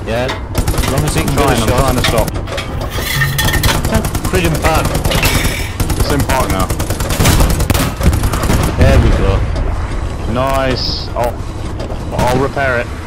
Yeah, as long as it can I'm trying to stop. Freedom Park. It's in park now. There we go. Nice. I'll repair it.